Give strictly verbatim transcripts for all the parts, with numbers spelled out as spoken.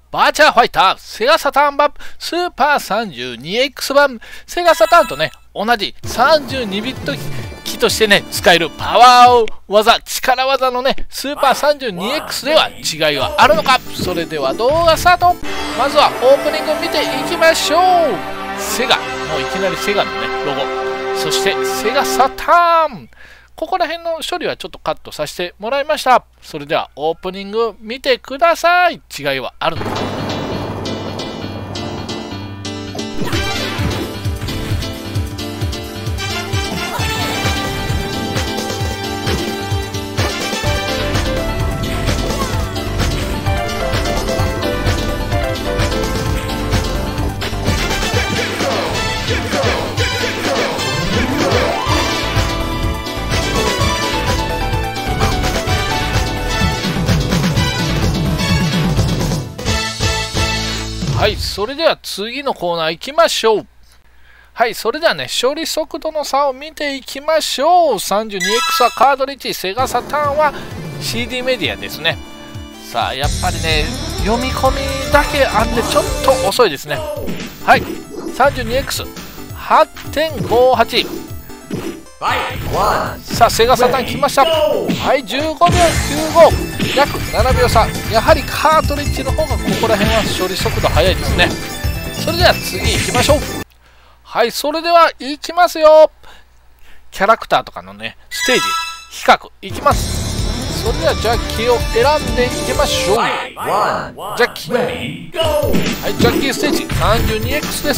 バーチャーファイターセガサターン版スーパー さんじゅうにエックス 版セガサターンとね同じさんじゅうにビット機としてね使えるパワー技力技のねスーパー さんじゅうにエックス では違いはあるのか。それでは動画スタート。まずはオープニング見ていきましょう。セガもういきなりセガのねロゴ、そしてセガサターン、ここら辺の処理はちょっとカットさせてもらいました。それではオープニング見てください。違いはあるのか。はい、それでは次のコーナー行きましょう。はい、それではね、処理速度の差を見ていきましょう。 さんじゅうにエックス はカートリッジ、セガサターンは シーディー メディアですね。さあ、やっぱりね、読み込みだけあんでちょっと遅いですね。はい、さんじゅうにエックスはちてんごはち。さあ、セガサターン来ました。はい、じゅうごびょうきゅうご、約ななびょう差。やはりカートリッジの方がここら辺は処理速度速いですね。それでは次行きましょう。はい、それでは行きますよ。キャラクターとかのねステージ比較いきます。それではジャッキーを選んでいきましょう。ジャッキー、はい、ジャッキーステージ さんじゅうにエックス です。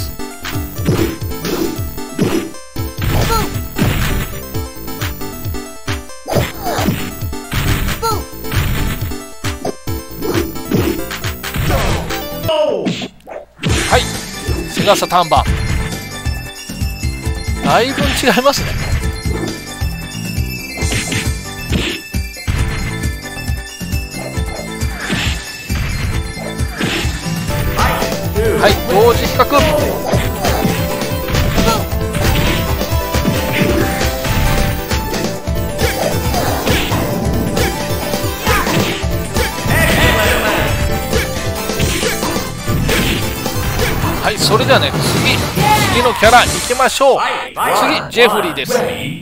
はい、セガサターン版だいぶ違いますね。はい、同時比較。はい、それではね、次、次のキャラいきましょう。次、ジェフリーです。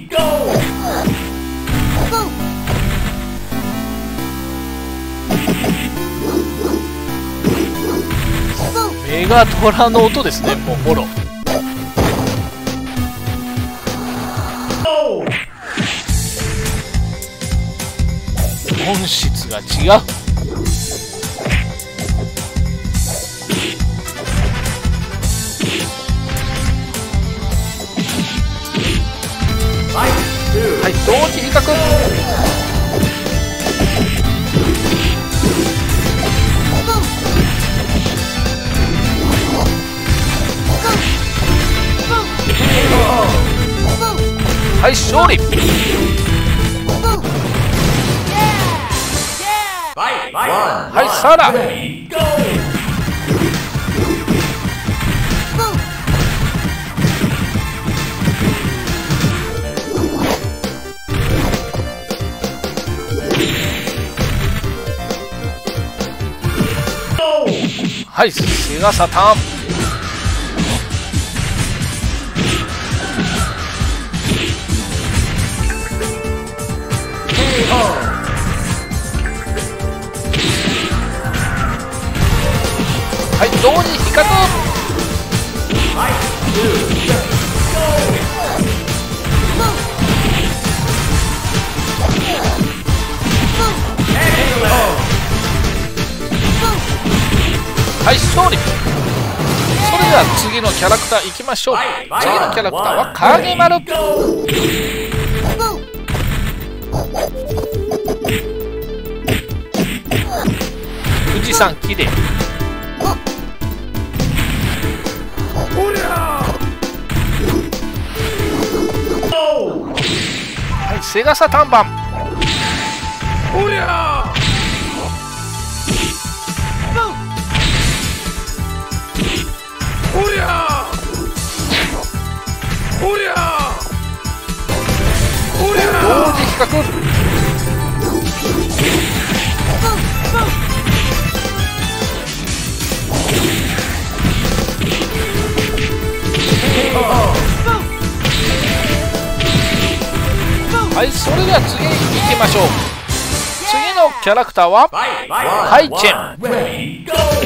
メガトラの音ですね、もうフォロー。音質が違う。はい、同時比較。はい、勝利。はい、サラ。はい、セガサターン。はい、同時比較。はい、勝利。それでは次のキャラクターいきましょう。次のキャラクターは影丸。富士山きれい。はい、セガサターン版。おりゃー。おりゃー。おりゃー。おりゃー。同時比較。 はい、それでは次に行きましょう。次のキャラクターはハイチェン。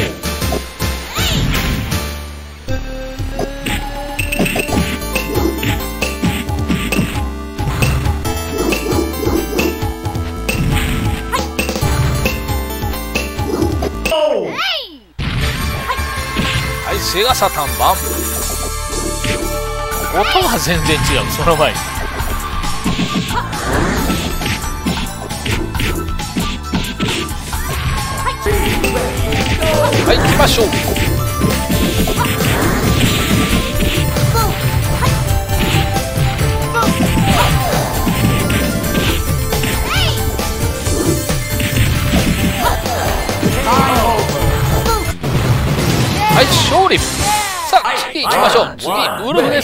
はい、セガサタン版。音が全然違う。その前にはい、行きましょう。はい、勝利。さあ、次行きましょう。次、ウルフです。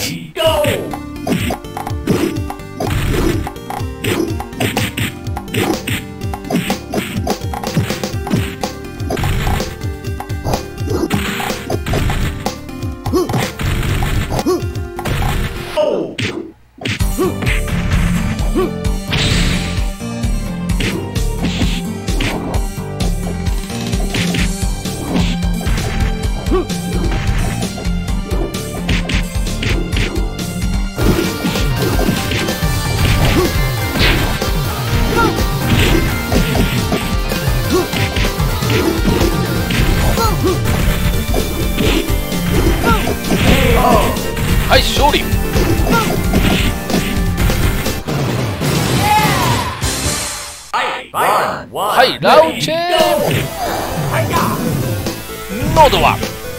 はい、勝利。はい、ラウチェンノードは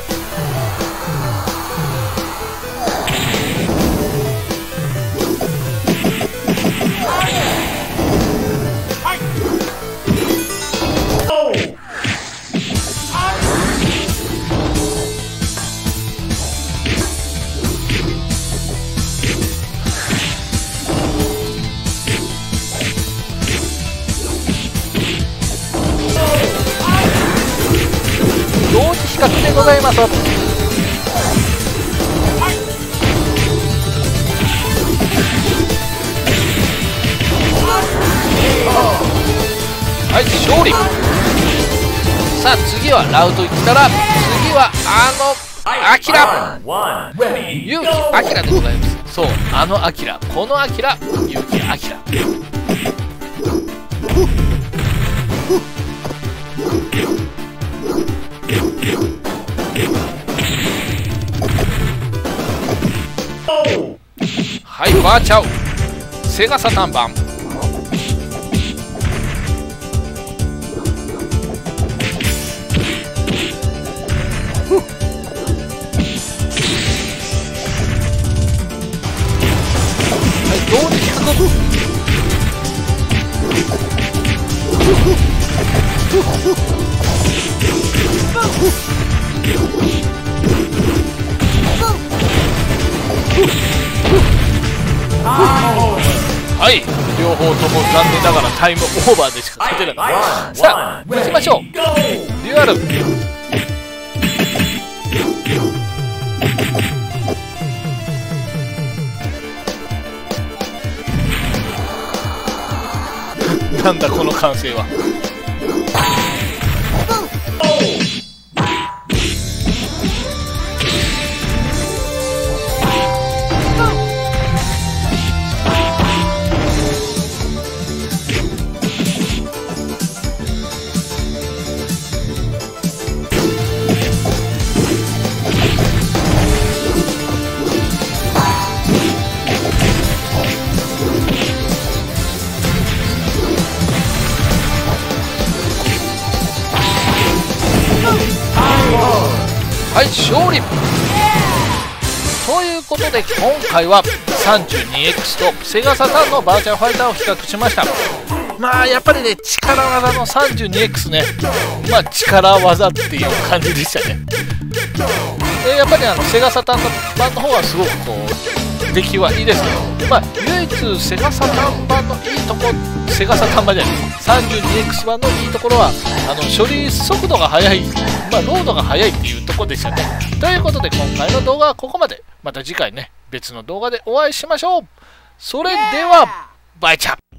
同時比較でございます。はい、勝利。さあ、次はラウト来たら、次はあのアキラ、勇気アキラでございます。そう、あのアキラ、このアキラ、勇気アキラ。はい、バーチャオセガサタン版。はい、同時比較。はい、両方とも残念ながらタイムオーバーでしか勝てなかった。さあ、行きましょう。デュアル。なんだこの歓声は。はい、勝利。ということで今回は さんじゅうにエックス とセガサターンのバーチャルファイターを比較しました。まあやっぱりね、力技の さんじゅうにエックス ね、まあ力技っていう感じでしたね。でやっぱりあのセガサターンの版の方はすごくこう出来はいいですけど、まあ唯一セガサターン版のいいとこ、セガサターン版じゃない さんじゅうにエックス 版のいいところはあの処理速度が速い、まあロードが速いっていうところでしたね。ということで今回の動画はここまで。また次回ね、別の動画でお会いしましょう。それではバイチャ